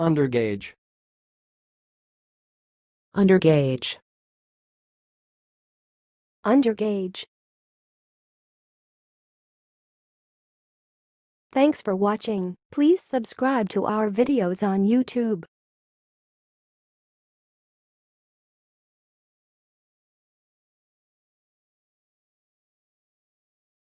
undergauge, undergauge, undergauge. Thanks for watching. Please subscribe to our videos on YouTube.